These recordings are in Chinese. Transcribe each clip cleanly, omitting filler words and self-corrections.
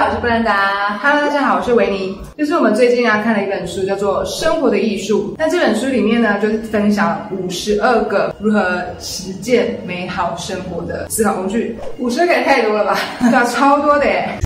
好，我是布兰达。Hello， 大家好，我是维尼。就是我们最近看了一本书，叫做《生活的艺术》。那这本书里面呢，就是分享52个如何实践美好生活的思考工具。52个也太多了吧？对啊，超多的耶。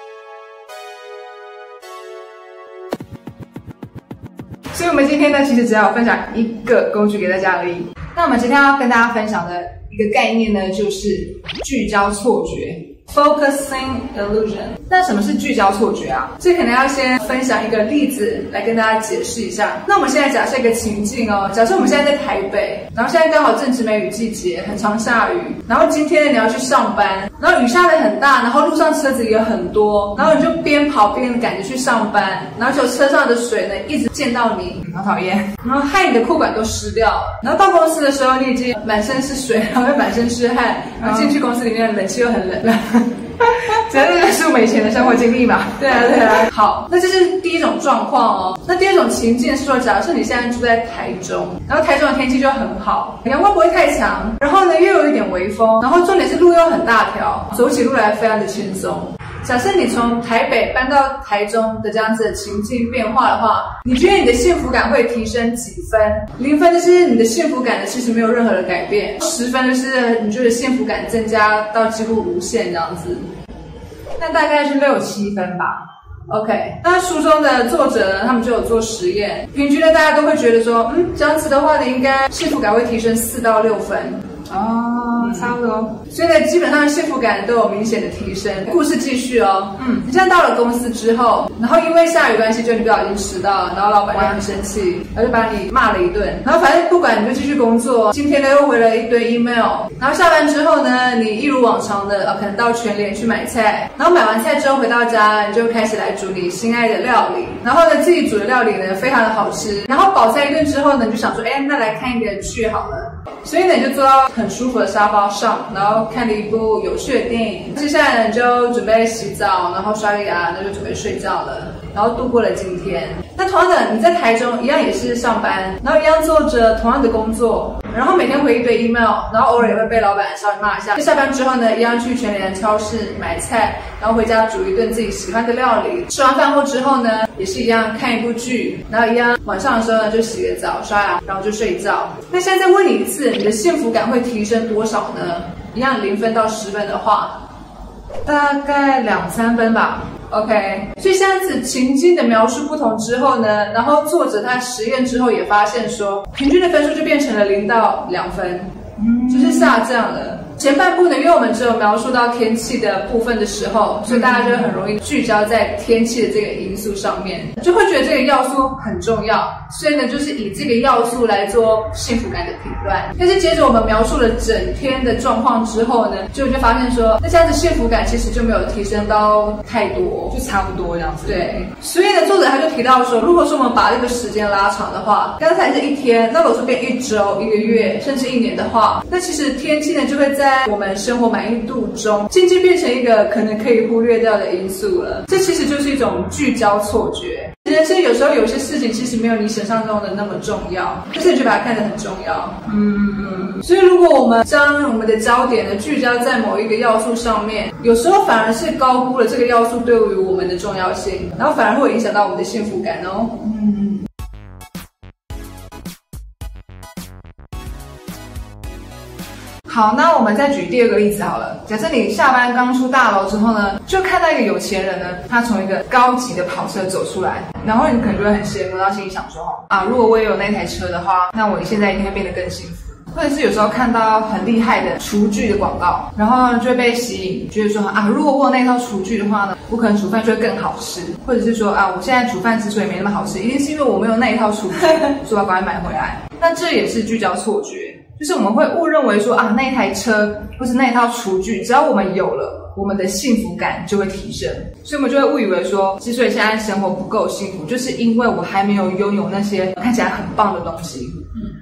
所以我们今天呢，其实只要分享一个工具给大家而已。那我们今天要跟大家分享的一个概念呢，就是聚焦错觉。Focusing illusion。那什么是聚焦错觉啊？这可能要先分享一个例子来跟大家解释一下。那我们现在假设一个情境哦，假设我们现在在台北，然后现在刚好正值梅雨季节，很常下雨，然后今天呢你要去上班，然后雨下得很大，然后路上车子也很多，然后你就边跑边赶着去上班，然后就车上的水呢一直溅到你，好讨厌，然后害你的裤管都湿掉了，然后到公司的时候你已经满身是水，然后又满身是汗，然后进去公司里面冷气又很冷了。这就是我们以前的生活经历嘛。对啊。好，那这是第一种状况哦。那第二种情境是说，假设你现在住在台中，然后台中的天气就很好，阳光不会太强，然后呢又有一点微风，然后重点是路又很大条，走起路来非常的轻松。假设你从台北搬到台中的这样子的情境变化的话，你觉得你的幸福感会提升几分？0分就是你的幸福感呢其实没有任何的改变，10分就是你觉得幸福感增加到几乎无限这样子，那大概是6、7分吧。OK， 那书中的作者呢，他们就有做实验，平均呢大家都会觉得说，这样子的话呢，应该幸福感会提升4到6分。哦，差不多。所以呢，基本上幸福感都有明显的提升。故事继续哦。你现在到了公司之后，然后因为下雨关系，就你不小心迟到了，然后老板娘很生气，然后就把你骂了一顿。然后反正不管，你就继续工作。今天呢又回了一堆 email， 然后下班之后呢，你一如往常的可能到全联去买菜，然后买完菜之后回到家，你就开始来煮你心爱的料理。然后呢，自己煮的料理呢非常的好吃。然后饱餐一顿之后呢，你就想说，那来看一个剧好了。所以呢，你就坐到很舒服的沙发上，然后看了一部有趣的电影。接下来呢，你就准备洗澡，然后刷个牙，那就准备睡觉了。然后度过了今天。那同样的，你在台中一样也是上班，然后一样做着同样的工作，然后每天回一堆 email， 然后偶尔也会被老板稍微骂一下。下班之后呢，一样去全联超市买菜，然后回家煮一顿自己喜欢的料理。吃完饭后之后呢，也是一样看一部剧，然后一样晚上的时候呢就洗个澡、刷牙，然后就睡觉。那现在再问你一次，你的幸福感会提升多少呢？一样0分到10分的话，大概2、3分吧。OK， 所以这样子情境的描述不同之后呢，然后作者他实验之后也发现说，平均的分数就变成了0到2分，就是下降了。前半部呢，因为我们只有描述到天气的部分的时候，所以大家就很容易聚焦在天气的这个因素上面，就会觉得这个要素很重要，所以呢，就是以这个要素来做幸福感的评断。但是接着我们描述了整天的状况之后呢，就发现说，那这样子幸福感其实就没有提升到太多，就差不多这样子。对，所以呢，作者他就提到说，如果说我们把这个时间拉长的话，刚才是1天，那如果说变1周、1个月，甚至1年的话，那其实天气呢就会在我们生活满意度中渐渐变成一个可能可以忽略掉的因素了。这其实就是一种聚焦错觉。人生有时候有些事情其实没有你想象中的那么重要，但是你就把它看得很重要。所以如果我们将我们的焦点呢聚焦在某一个要素上面，有时候反而是高估了这个要素对于我们的重要性，然后反而会影响到我们的幸福感哦。好，那我们再举第二个例子好了。假设你下班刚出大楼之后呢，就看到一个有钱人呢，他从一个高级的跑车走出来，然后你可能就会很羡慕，然后心里想说，如果我也有那台车的话，那我现在一定会变得更幸福。或者是有时候看到很厉害的厨具的广告，然后就会被吸引，觉得说如果我有那套厨具的话呢，我可能煮饭就会更好吃。或者是说我现在煮饭之所以没那么好吃，一定是因为我没有那一套厨具，所以我要赶快买回来。那这也是聚焦错觉。就是我们会误认为说那一台车或是那一套厨具，只要我们有了，我们的幸福感就会提升。所以我们就会误以为说，之所以现在生活不够幸福，就是因为我还没有拥有那些看起来很棒的东西。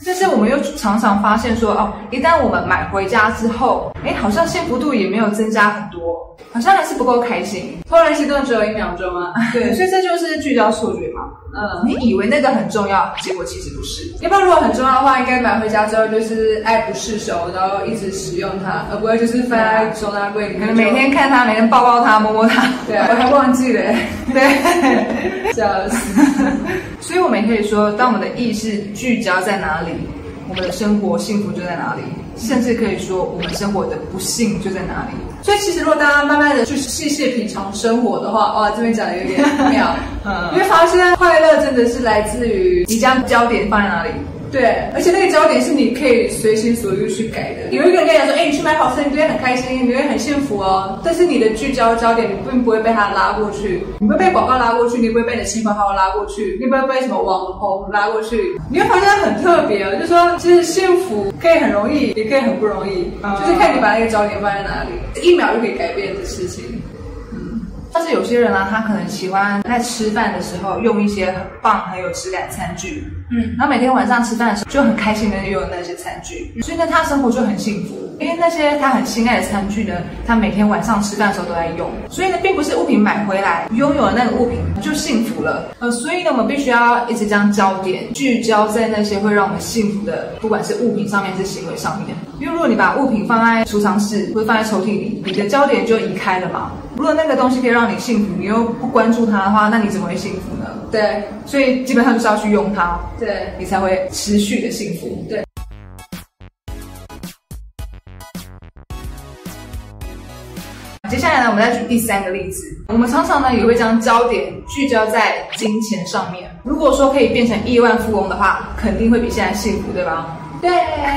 但是我们又常常发现说，哦，一旦我们买回家之后，好像幸福度也没有增加很多，好像还是不够开心。 怦然心动只有1秒钟啊。 对，所以这就是聚焦错觉嘛。你以为那个很重要，结果其实不是。 要不然如果很重要的话，应该买回家之后就是爱不释手，然后一直使用它，而不会就是放在收纳柜里面， 可能每天看它，每天抱抱它，摸摸它。 对啊，我还忘记了。 对， 笑死。 所以我们也可以说，当我们的意识聚焦在哪里，我们的生活幸福就在哪里，甚至可以说我们生活的不幸就在哪里。 所以其实如果大家慢慢的去细细品尝生活的话，哇，这边讲的有点妙。你会发现快乐真的是来自于你将焦点放在哪里。 对，而且那个焦点是你可以随心所欲去改的。有一个人跟你讲说，你去买好吃，你就会很开心，你会很幸福哦。但是你的聚焦焦点，你并不会被他拉过去，你会被广告拉过去，你不会被你的亲朋好友拉过去，你不会被什么网红拉过去。你会发现很特别哦，就是说，其实幸福可以很容易，也可以很不容易，就是看你把那个焦点放在哪里，1秒就可以改变的事情。 但是有些人呢，他可能喜欢在吃饭的时候用一些很棒、很有质感的餐具，然后每天晚上吃饭的时候就很开心的用那些餐具，所以呢，他生活就很幸福。因为那些他很心爱的餐具呢，他每天晚上吃饭的时候都在用，所以呢，并不是物品买回来拥有了那个物品就幸福了。所以呢，我们必须要一直将焦点聚焦在那些会让我们幸福的，不管是物品上面还是行为上面。因为如果你把物品放在储藏室或者放在抽屉里，你的焦点就移开了嘛。如果那个东西可以让你幸福，你又不关注它的话，那你怎么会幸福呢？ 对， 所以基本上就是要去用它， 对， 你才会持续的幸福。 对。 接下来呢，我们再举第3个例子。我们常常呢也会将焦点聚焦在金钱上面。如果说可以变成亿万富翁的话，肯定会比现在幸福，对吧？ 对。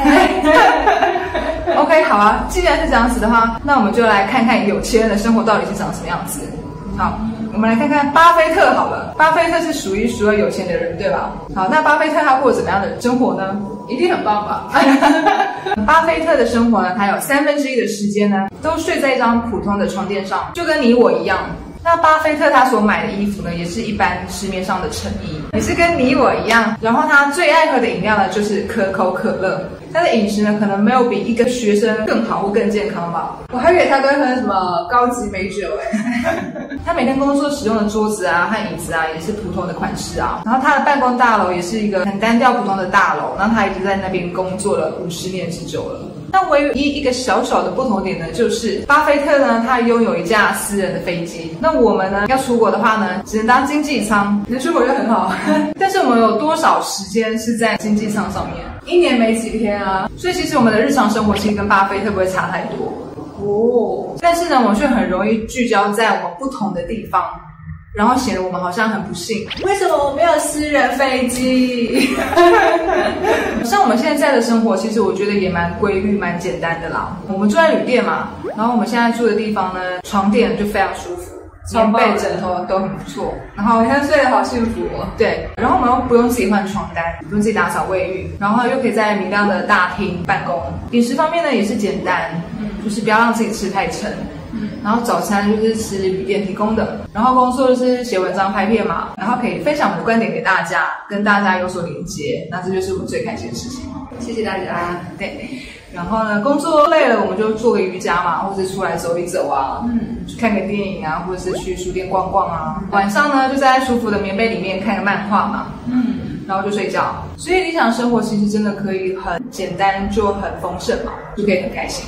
OK， 好啊。既然是这样子的话，那我们就来看看有钱人的生活到底是长什么样子。好，我们来看看巴菲特好了。巴菲特是数一数二有钱的人，对吧？好，那巴菲特他过怎么样的生活呢？ 一定很棒吧？ 巴菲特的生活呢，他有1/3的时间呢，都睡在一张普通的床垫上，就跟你我一样。那巴菲特他所买的衣服呢，也是一般市面上的成衣，也是跟你我一样。然后他最爱喝的饮料呢，就是可口可乐。他的饮食呢，可能没有比一个学生更好或更健康吧。 我还以为他都会喝什么高级美酒他每天工作使用的桌子啊和椅子啊，也是普通的款式啊。然后他的办公大楼也是一个很单调普通的大楼，然后他已经在那边工作了50年之久了。那唯一一个小小的不同点呢，就是巴菲特呢，他拥有一架私人的飞机。那我们呢，要出国的话呢，只能当经济舱。 你的出国就很好， 但是我们有多少时间是在经济舱上面 ？1年没几天啊。 所以其实我们的日常生活其实跟巴菲特不会差太多哦。但是呢，我们却很容易聚焦在我们不同的地方，然后显得我们好像很不幸。 为什么我没有私人飞机？ 像我们现在的生活，其实我觉得也蛮规律、蛮简单的啦。我们住在旅店嘛，然后我们现在住的地方呢，床垫就非常舒服，棉被、枕头都很不错。然后你看睡得好幸福哦。 对，然后我们又不用自己换床单，不用自己打扫卫浴，然后又可以在明亮的大厅办公。饮食方面呢也是简单，就是不要让自己吃太撑。然后早餐就是吃旅店提供的，然后工作就是写文章、拍片嘛，然后可以分享我们的观点给大家，跟大家有所连接，那这就是我们最开心的事情。 谢谢大家。 对，然后呢，工作累了我们就做个瑜伽嘛，或者出来走一走啊，去看个电影啊，或者是去书店逛逛啊。晚上呢就在舒服的棉被里面看个漫画嘛，然后就睡觉。所以理想生活其实真的可以很简单，就很丰盛嘛，就可以很开心。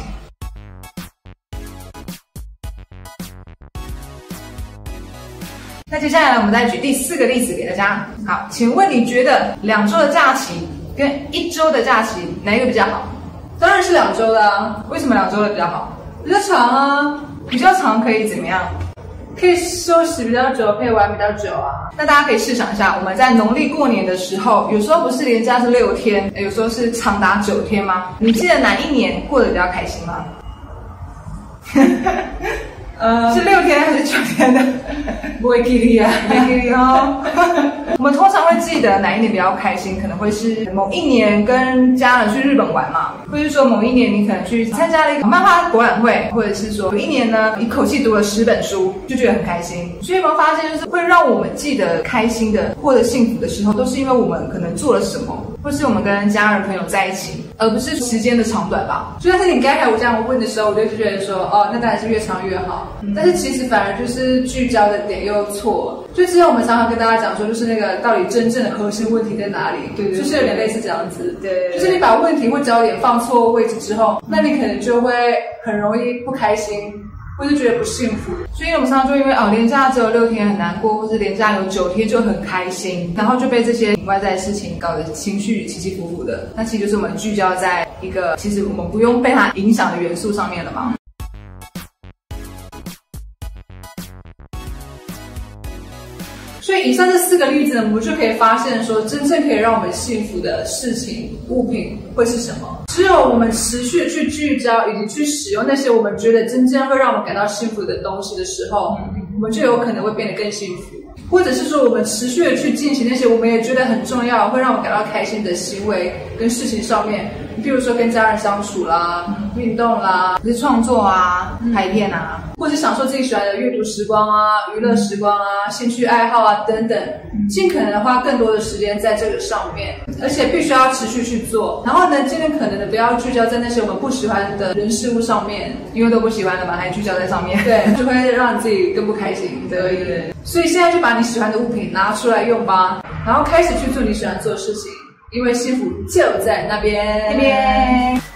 那接下来呢，我们再举第4个例子给大家。好，请问你觉得2周的假期跟1周的假期哪一个比较好？ 当然是2周的啊。 为什么2周的比较好？ 比较长啊。 比较长可以怎么样？ 可以休息比较久，可以玩比较久啊。 那大家可以试想一下，我们在农历过年的时候，有时候不是连假是6天，有时候是长达9天吗？你记得哪一年过得比较开心吗？是6天还是9天的？ 不会记忆啊， 没记忆哦。我们通常会记得哪一年比较开心，可能会是某一年跟家人去日本玩嘛，或者是说某一年你可能去参加了一个漫画博览会，或者是说有一年呢一口气读了10本书，就觉得很开心。所以有没有发现，就是会让我们记得开心的或者幸福的时候，都是因为我们可能做了什么， 或是我们跟家人朋友在一起，而不是时间的长短吧。 就像是你刚才我这样问的时候，我就觉得说，哦，那当然是越长越好。但是其实反而就是聚焦的点又错。就之前我们常常跟大家讲说，就是那个到底真正的核心问题在哪里？ 对， 就是有点类似这样子。 对， 就是你把问题或焦点放错位置之后，那你可能就会很容易不开心。或是觉得不幸福， 所以我们常常就因为连假只有6天很难过，或是连假有9天就很开心，然后就被这些外在的事情搞得情绪起起伏伏的。那其实就是我们聚焦在一个其实我们不用被它影响的元素上面了嘛。 所以以上这4个例子呢，我们就可以发现说，真正可以让我们幸福的事情、物品会是什么？只有我们持续去聚焦以及去使用那些我们觉得真正会让我们感到幸福的东西的时候，我们就有可能会变得更幸福。或者是说，我们持续的去进行那些我们也觉得很重要、会让我们感到开心的行为跟事情上面，比如说跟家人相处啦、运动啦、 是创作啊、拍片啊， 或是享受自己喜欢的阅读时光啊、娱乐时光啊、兴趣爱好啊等等，尽可能的花更多的时间在这个上面，而且必须要持续去做。然后呢，尽可能的不要聚焦在那些我们不喜欢的人事物上面， 因为都不喜欢的嘛，还聚焦在上面， 对，就会让你自己更不开心。对，所以现在就把你喜欢的物品拿出来用吧，然后开始去做你喜欢做的事情，因为幸福就在那边。